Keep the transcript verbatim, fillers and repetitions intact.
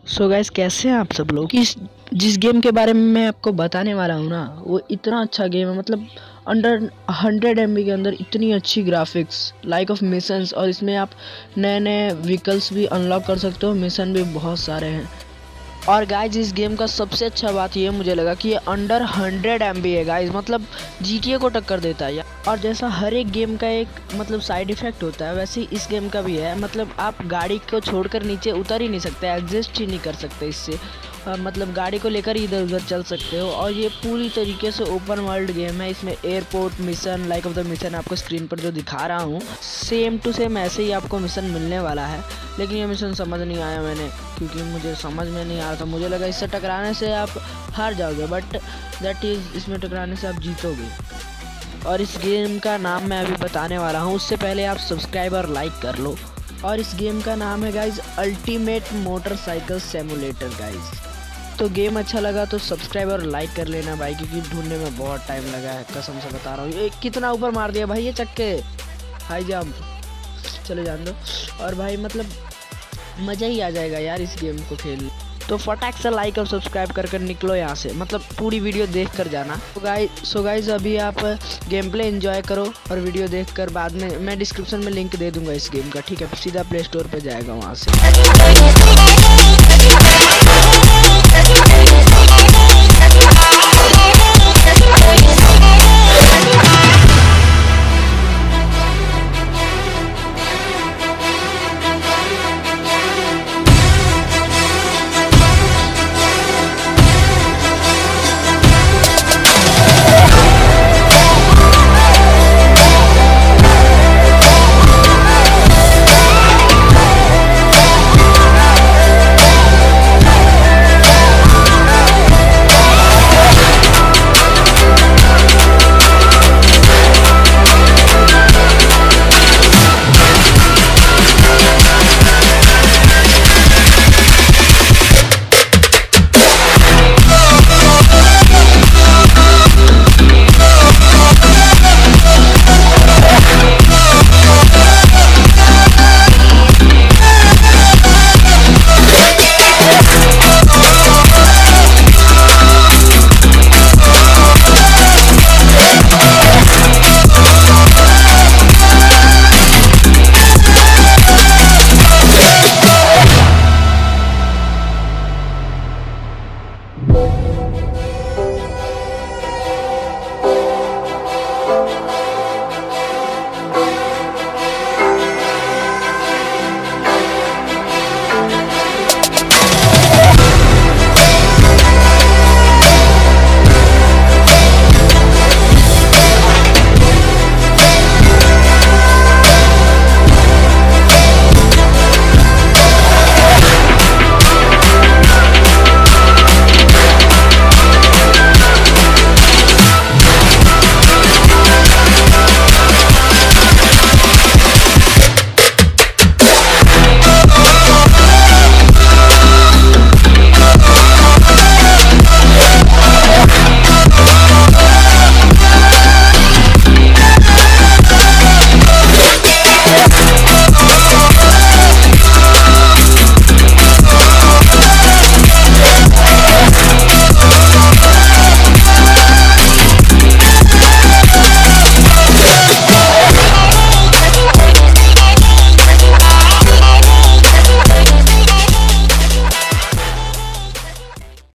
So guys, कैसे हैं आप सब लोग। इस जिस गेम के बारे में मैं आपको बताने वाला हूँ ना, वो इतना अच्छा गेम है। मतलब अंडर हंड्रेड एम बी के अंदर इतनी अच्छी ग्राफिक्स, लाइक ऑफ मिशंस, और इसमें आप नए नए व्हीकल्स भी अनलॉक कर सकते हो। मिशन भी बहुत सारे हैं। और गाइज, इस गेम का सबसे अच्छा बात ये मुझे लगा कि ये अंडर हंड्रेड एम बी है गाइज। मतलब जी टी ए को टक्कर देता है। और जैसा हर एक गेम का एक मतलब साइड इफेक्ट होता है, वैसे ही इस गेम का भी है। मतलब आप गाड़ी को छोड़कर नीचे उतर ही नहीं सकते, एग्जिस्ट ही नहीं कर सकते इससे। आ, मतलब गाड़ी को लेकर इधर उधर चल सकते हो। और ये पूरी तरीके से ओपन वर्ल्ड गेम है। इसमें airport mission, like of the mission आपको स्क्रीन पर जो दिखा रहा हूँ, सेम टू सेम ऐसे ही आपको मिशन मिलने वाला है। लेकिन ये मिशन समझ नहीं आया मैंने, क्योंकि मुझे समझ में नहीं आ रहा था। मुझे लगा इससे टकराने से आप हार जाओगे, बट दैट इज़ इसमें टकराने से आप जीतोगे। और इस गेम का नाम मैं अभी बताने वाला हूँ, उससे पहले आप सब्सक्राइब और लाइक कर लो। और इस गेम का नाम है guys ultimate motorcycle simulator guys. तो गेम अच्छा लगा तो सब्सक्राइब और लाइक कर लेना भाई, क्योंकि ढूंढने में बहुत टाइम लगा है, कसम से बता रहा हूँ। ये कितना ऊपर मार दिया भाई ये चक्के, हाई जंप, चले जान दो। और भाई मतलब मज़ा ही आ जाएगा यार इस गेम को खेल। तो फटाक से लाइक और सब्सक्राइब कर कर निकलो यहाँ से, मतलब पूरी वीडियो देख कर जाना। तो गाइस सो गाइस अभी आप गेम प्ले एंजॉय करो, और वीडियो देख कर बाद में मैं डिस्क्रिप्शन में लिंक दे दूंगा इस गेम का, ठीक है। सीधा प्ले स्टोर पर जाएगा वहाँ से।